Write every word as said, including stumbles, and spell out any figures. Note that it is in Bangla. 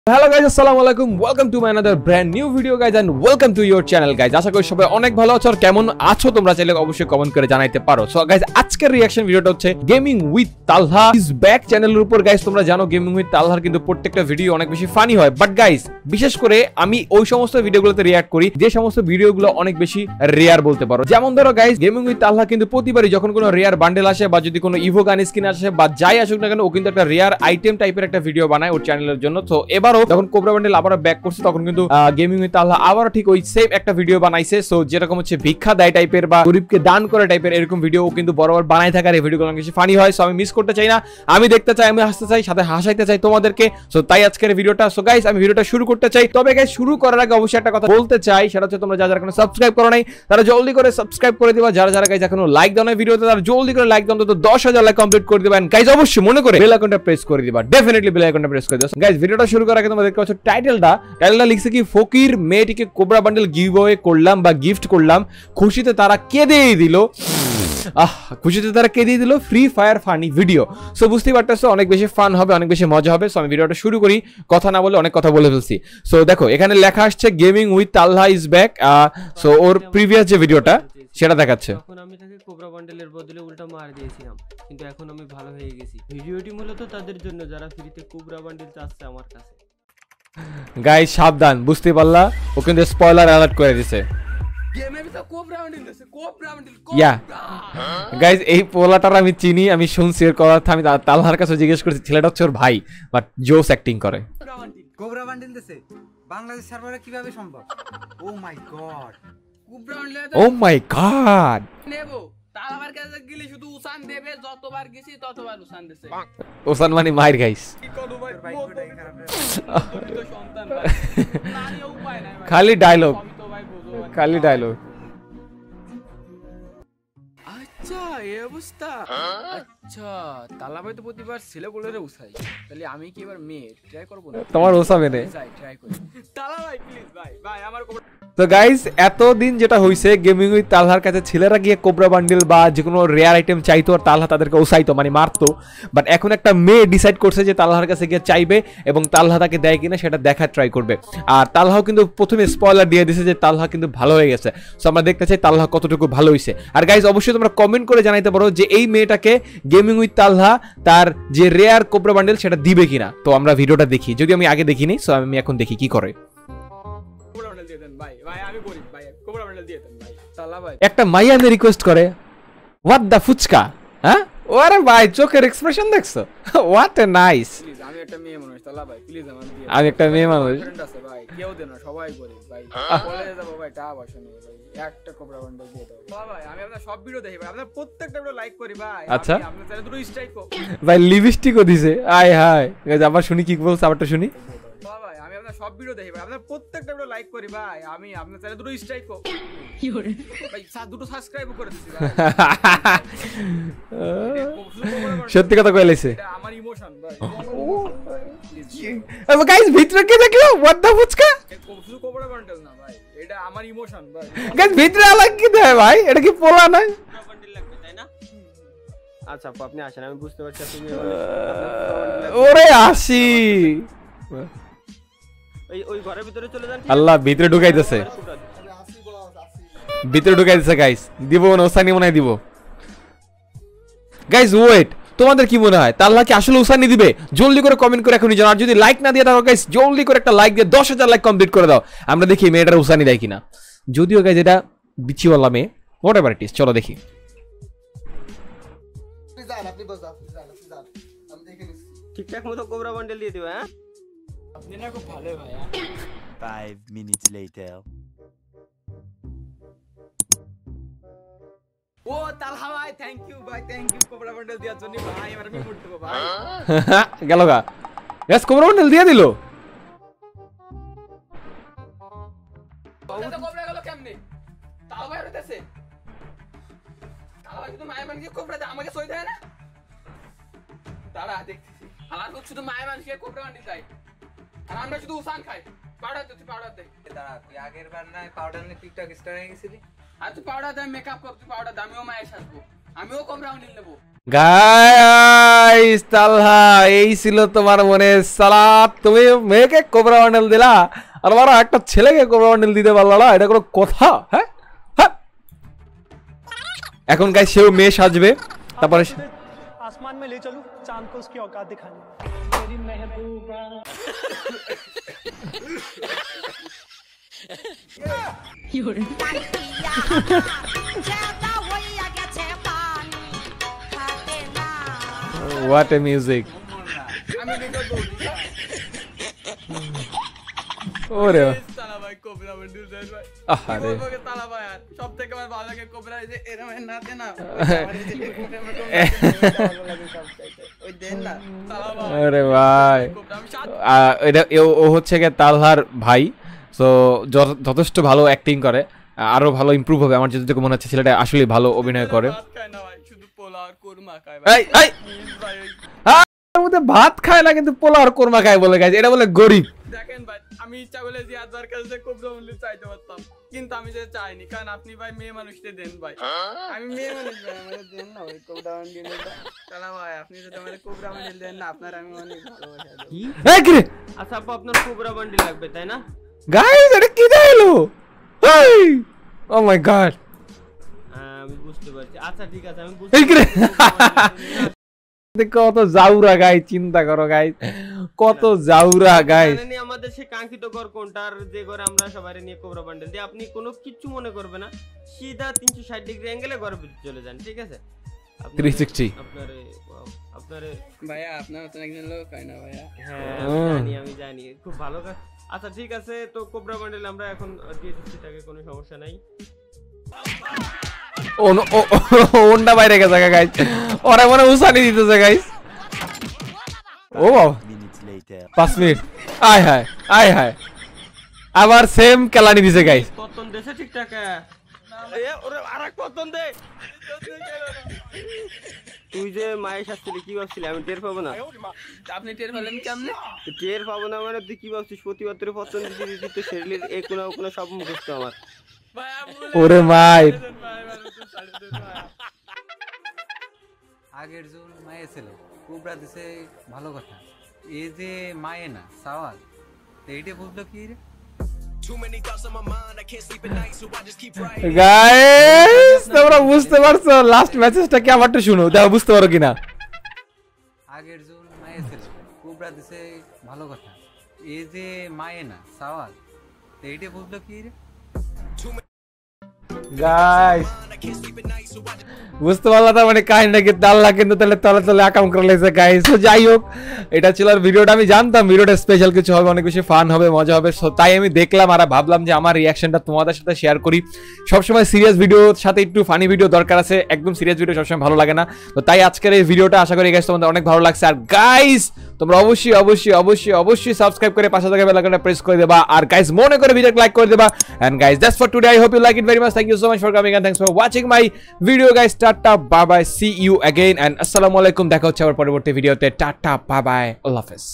Hello guys, assalamualaikum. Welcome to my another brand new video guys and welcome to your channel guys. আশা করি সবাই অনেক ভালো আছো আর কেমন আছো তোমরা চাইলে অবশ্যই কমেন্ট করে জানাইতে পারো। সো গাইস আজকের রিঅ্যাকশন ভিডিওটা হচ্ছে gaming with Talha is back চ্যানেলের উপর গাইস। তোমরা জানো গেমিং উইথ তালহার কিন্তু প্রত্যেকটা ভিডিও অনেক বেশি ফানি হয়, বাট গাইস বিশেষ করে আমি ওই সমস্ত ভিডিওগুলোতে রিঅ্যাক্ট করি যে সমস্ত ভিডিওগুলো অনেক বেশি রেয়ার বলতে পারো। যেমন ধরো গাইস গেমিং উইথ তালহা কিন্তু প্রতিবারই যখন কোনো রেয়ার বান্ডেল আসে বা যদি কোনো ইভো গান স্কিন আসে বা যাই আসুক না কেন ও কিন্তু একটা রেয়ার আইটেম টাইপের একটা ভিডিও বানায় ওর চ্যানেলের জন্য। তো এবারও যখন কোবরা বান্ডেল আবার ব্যাক করছে তখন কিন্তু গেমিং উইথ তালহা আবার ঠিক ওই সেম একটা ভিডিও বানাইছে। সো যেরকম হচ্ছে ভিক্ষা দেয় টাইপের বা গরিবকে দান করে টাইপের এরকম ভিডিও কিন্তু বরাবর বানাই থাকার এই ভিডিওগুলো কিছু ফানি হয়। সো আমি মিস করতে চাই না, আমি দেখতে চাই, আমি হাসতে চাই, সাথে হাসাইতে চাই তোমাদেরকে। সো তাই আজকের ভিডিওটা। সো গাইস আমি ভিডিওটা শুরু করতে চাই, তবে গাইস শুরু করার আগে অবশ্যই একটা কথা বলতে চাই, সেটা হচ্ছে তোমরা যারা যারা এখনো সাবস্ক্রাইব করো নাই তারা জলদি করে সাবস্ক্রাইব করে দিবা। যারা যারা গাইস এখনো লাইক দাও না ভিডিওতে তারা জলদি করে লাইক দাও, তো দশ হাজার লাইক কমপ্লিট করে দিবা। গাইস অবশ্যই মনে করে বেল আইকনটা প্রেস করে দিবা, ডেফিনেটলি বেল আইকনটা প্রেস করে দিবা। গাইস ভিডিওটা শুরু করার আগে তোমরা দেখতে পাচ্ছ টাইটেলটা টাইটেলটা লিখছে কি ফকির মেয়েটিকে কোবরা বান্ডেল গিভঅ্যাওয়ে করলাম বা গিফট করলাম, খুশিতে তারা কেঁদে দিল। আহ খুশিতে তারা কেঁদে দিল Free Fire funny video. So বুঝতেই পারতেছো অনেক বেশি ফান হবে, অনেক বেশি মজা হবে। সো আমি ভিডিওটা শুরু করি, কথা না বলে অনেক কথা বলে ফেলছি। সো দেখো এখানে লেখা আসছে gaming with Talha is back. So ওর প্রিভিয়াস যে ভিডিওটা সেটা দেখাচ্ছে। তখন আমি তাকে কোবরা বান্ডেলের বদলে উল্টা মার দিয়েছিলাম, কিন্তু এখন আমি ভালো হয়ে গেছি। ভিডিওটি মূলত তাদের জন্য যারা ফ্রিতে কোবরা বান্ডেল চাচ্ছে আমার কাছে। গাইস সাবধান, বুঝতে পারলা ও কিন্তু স্পয়লার অ্যালার্ট করে দিয়েছে। ইয়া গাইস এই পোলাটার আমি চিনি, আমি শুনছি এর কথা, আমি তালহার কাছে জিজ্ঞেস করছি, ছেলেটা হচ্ছে ওর ভাই, বাট জোস অ্যাক্টিং করে। কোবরা বান্ডেল দিছে বাংলাদেশ সার্ভারে কিভাবে সম্ভব? Oh my god, cobra bundle oh my god নেবো তালহার কাছে গেলে শুধু উসান দেবে, যতবার গেছি ততবার উসান দিছে। ওসান মানে মাইর গাইস, কি করব ভাই, ভাই ওটাই খারাপ রে। তো সন্তান ভাই না নিয়ে উপায় নাই ভাই, খালি ডায়লগ, আমি তো ভাই বুঝো খালি ডায়লগ। আচ্ছা এই অবস্থা। আচ্ছা তালা ভাই তো প্রতিবার ছেলে বলে রে উসাই, তাহলে আমি কি এবার মেয়ে ট্রাই করব না? তোমার ওসা মেনে যাই ট্রাই করি। তালা ভাই প্লিজ ভাই ভাই আমার কোবরা। তো গাইস এতদিন যেটা হইছে গেমিং উইথ তালহার কাছে ছেলেরা গিয়ে কোবরা বান্ডেল বা যে কোনো রেয়ার আইটেম চাইতো আর তালহা তাদেরকে ওসাইতো মানে মারতো, বাট এখন একটা মেয়ে ডিসাইড করছে যে তালহার কাছে গিয়ে চাইবে এবং তালহা তাকে দেয় কিনা সেটা দেখার ট্রাই করবে। আর তালহাও কিন্তু প্রথমে স্পয়লার দিয়ে দিয়েছে যে তালহা কিন্তু ভালো হয়ে গেছে। সো আমরা দেখতে চাই তালহা কতটুকু ভালো হইছে। আর গাইস অবশ্যই তোমরা কমেন্ট করে জানাইতে পারো যে এই মেয়েটাকে গেমিং উইথ তালহা তার যে রেয়ার কোবরা বান্ডেল সেটা দিবে কিনা। তো আমরা ভিডিওটা দেখি, যদি আমি আগে দেখিনি। সো আমি এখন দেখি কি করে। কোবরা বান্ডেল দিয়ে দেন ভাই ভাই, আমি গরিব ভাই, কোবরা বান্ডেল দিয়ে দেন ভাই। তালা ভাই একটা মাইয়া মে রিকোয়েস্ট করে, হোয়াট দা ফুচকা। হ্যাঁ ওরে ভাই চোখের এক্সপ্রেশন দেখছো, হোয়াট এ নাইস। প্লিজ আমি একটা মেয়ে মানুষ, তালা ভাই প্লিজ আমার দিয়ে। আমি একটা মেয়ে মানুষ, ফ্রেন্ড আছে ভাই, কেউ দেন না, সবাই গরিব ভাই, কলেজে যাব ভাই, টাকা পয়সা নেই ভাই, একটা কোবরা বান্ডেল দিয়ে দাও। তালা ভাই আমি আপনার সব ভিডিও দেখি ভাই, আপনার প্রত্যেকটা ভিডিও লাইক করি ভাই। আচ্ছা। আমি আপনার চ্যানেলে দুটো স্ট্রাইক কো ভাই লিপস্টিকও দিছে, আয় হায়। গাইস আবার শুনি কি বলছ, আবারটা শুনি। তালা ভাই আমি আপনার সব ভিডিও দেখি ভাই, আপনার প্রত্যেকটা ভিডিও লাইক করি ভাই। আমি আপনার চ্যানেলে দুটো স্ট্রাইক কো ভাই, স্যার দুটো সাবস্ক্রাইব করে দিছি ভাই। সত্যি কথা কই লাইছে। এটা আমার ইমোশন ভাই। আরে গাইস ভিতরে কে দেখলো, হোয়াট দা ফুচকা। শুধু কোবরা বান্ডেল না ভাই, এটা আমার ইমোশন ভাই। গাইস ভিতরে আলাদা কি দেয় ভাই, এটা কি পোলা না? কোবরা বান্ডেল লাগবে তাই না? আচ্ছা আপু আপনি আসেন, আমি বুঝতে পারছি আপনি ওরে আসি। ওই ওই ঘরের ভিতরে চলে যান। আল্লাহ ভিতরে ঢুকাইতেছে, ভিতরে ঢুকাইতেছে গাইস। দিব না ওসানি মনে হয় দিব। গাইস ওয়েট, তোমাদের কি মনে হয় তালহা কি আসলে উসানি দিবে? জলদি করে কমেন্ট করে এখনই জানাও। আর যদি লাইক না দিয়ে থাকো গাইস জলদি করে একটা লাইক দিয়ে দশ হাজার লাইক কমপ্লিট করে দাও। আমরা দেখি মেয়েটার উসানি দেয় কিনা। যদিও গাইস এটা বিচিওয়ালা মেয়ে, হোয়াট এভার ইট ইজ, চলো দেখি। ঠিকঠাক মতো কোবরা বান্ডেল দিয়ে দিও। হ্যাঁ আপনি না খুব ভালো ভাই। Five minutes later. ও তালহা ভাই থ্যাংক ইউ ভাই, থ্যাংক ইউ কোবরা বান্ডেল দেওয়ার জন্য ভাই। এবার আমি করতে পারবো ভাই। গেল গা গাইস, কোবরা বান্ডেল দিয়ে দিল। ওটা কোবরা গেল কেমনে? তালহা ভাই হইতেছে, তালহা ভাই শুধু মায়ের মানুষকে কোবরা দেয়, আমাকে সই দেয় না। দাঁড়া দেখতেছি, হালার লোক শুধু মায়ের মানুষকে কোবরা বান্ডেল দেয় আর আমরা শুধু উসান খাই। পাউডার দে, তুই পাউডার দে। দাঁড়া, তুই আগের বার না পাউডার নিয়ে টিকটক স্টার হয়ে গেছিলি? আর তুই পাউডার দে, মেকআপ কর, তুই পাউডার দে, আমিও মায়ের সাজবো, আমিও কোবরা বান্ডেল নেবো। গাইস তালহা এই ছিল তোমার মনে সালাত, তুমি মেয়েকে কোবরা বান্ডেল দিলা আর আমার একটা ছেলেকে কোবরা বান্ডেল দিতে পারলা না, এটা কোনো কথা? হ্যাঁ হ্যাঁ। এখন গাইস সেও মেয়ে সাজবে, তারপরে आसमान में ले चलूं चांद को उसकी औकात दिखाने मेरी महबूबा হোয়াট এ মিউজিক। ওরে তালা ভাই কোবরা বান্ডিল দেন ভাই। আরে কি বলবো তালা ভাই, আর সব থেকে আমার ভালো লাগে কোবরা, এই যে এরম নাতে না ওই দেন না তালা ভাই। আরে ভাই কোবরা আমি সাত আহ, এটা ও- ও হচ্ছে গিয়ে তালহার ভাই, সো যথেষ্ট ভালো অ্যাক্টিং করে, আরো ভালো ইমপ্রুভ হবে। আমার যেটুকু মনে হচ্ছে ছেলেটা আসলে ভালো অভিনয় করে। ভাত খায় না ভাই, শুধু পোলাও আর কোরমা খায় ভাই। এই এই Please ভাই, ওই- তার মধ্যে ভাত খায় না কিন্তু পোলাও আর কোরমা খায় বলে গাইছে, এটা বলে গরিব। দেখেন ভাই, আমি ইচ্ছা করলে জিয়াদ ভাইয়ের কাছে কোবরা বান্ডিল চাইতে পারতাম, কিন্তু আমি যে চাইনি, কারণ আপনি ভাই মেয়ে মানুষকে দেন ভাই। আমি মেয়ে মানুষ ভাই, আমাকে দেন না ওই কোবরা বান্ডিল। তালা ভাই আপনি যদি আমাকে কোবরা বান্ডিল দেন না, আপনার আমি অনেক ভালোবাসা দেব। কি? এই কি রে আচ্ছা আপু, আপনার কোবরা বান্ডিল লাগবে তাই না? গাইস, এটা কি দেখাইলো? এই ও মাই গড, হ্যাঁ, আমি বুঝতে পারছি। আচ্ছা ঠিক আছে, আমি এই কি রে? বুঝতে কত জাউরা গাই, চিন্তা করো গাইস, কত জাউরা গাইস। জানেনই আমাদের সে কাঙ্ক্ষিত ঘর কোনটা, আর যে ঘরে আমরা সবাই নিয়ে কোবরা বান্ডেল দিই। আপনি কোনো কিচ্ছু মনে করবে না, সিধা তিনশো ষাট ডিগ্রি অ্যাঙ্গেলে ঘরে চলে যান, ঠিক আছে? আপনার- থ্রি সিক্সটি আপনার আপনার ভাইয়া আপনার মতন একজন লোক হয় না ভাইয়া। হ্যাঁ আমি জানি, আমি জানি, খুব ভালো কাজ। আচ্ছা ঠিক আছে, তো কোবরা বান্ডেল আমরা এখন দিয়ে দিচ্ছি তাকে, কোনো সমস্যা নাই। ও নো, ও ওন্ডা বাইরে গেছে গাইস, ওরা মনে উসানি দিতেছে গাইস। ও বাবা, Minutes later. পাঁচ মিনিট, আয় হায় আয় হায়, আবার সেম কেলানি দিছে গাইস। পতন দেশে ঠিকঠাক? এ ওরে আরেক পতন দে। তুই যে মায়ের শাস্তি কি ভাবছিলি আমি টের পাবো না? আপনি টের পেলেন কেমনে? তুই টের পাবো না মানে তুই কি ভাবছিস? প্রতিবার তোর পতন দিতে দিতে তো শরীরের এ কোনো কোনো সব মুখস্থ আমার। ভাইয়া ভুলে ওরে মাই, গেছেন ভাই, ভাই একটু ছাড়ে দেন ভাই। আগের জন মায়ে ছিল, কুবরা দিছে ভালো কথা, এই যে মায়ে না সাওয়াল, তো এইটা বুঝলো কি রে? গাইস তোমরা বুঝতে পারছো লাস্ট মেসেজটা কি? আমারটা শুনো, দেখো বুঝতে পারো কিনা। আগের জন মায়ে ছিল, কুবরা দিছে ভালো কথা, এই যে মায়ে না সাওয়াল, তো এইটা বুঝলো কি রে? গাইস বুঝতে পারলা তার মানে কাহিনীটা কি? আল্লাহ কিন্তু তাহলে তলে তলে আকাম করে লেগেছে গাইস। তো যাই হোক, এটা ছিল আর ভিডিওটা। আমি জানতাম ভিডিওটা স্পেশাল কিছু হবে, অনেক বেশি ফান হবে, মজা হবে, সো তাই আমি দেখলাম আর ভাবলাম যে আমার রিয়াকশনটা তোমাদের সাথে শেয়ার করি। সবসময় সিরিয়াস ভিডিওর সাথে একটু ফানি ভিডিও দরকার আছে, একদম সিরিয়াস ভিডিও সবসময় ভালো লাগে না। তো তাই আজকের এই ভিডিওটা আশা করি গাইস তোমাদের অনেক ভালো লাগছে। আর গাইস তোমরা অবশ্যই অবশ্যই অবশ্যই অবশ্যই সাবস্ক্রাইব করে পাশে থাকা বেল আইকনটা প্রেস করে দেবা, আর গাইস মনে করে ভিডিওকে লাইক করে দেবা। And guys that's for today, I hope you like it very much. Thank you so much for coming and thanks for watching my video guys. Tata bye bye, see you again and আসসালামু আলাইকুম। দেখা হচ্ছে আবার পরবর্তী ভিডিওতে। টাটা বাই বাই, আল্লাহ হাফেজ।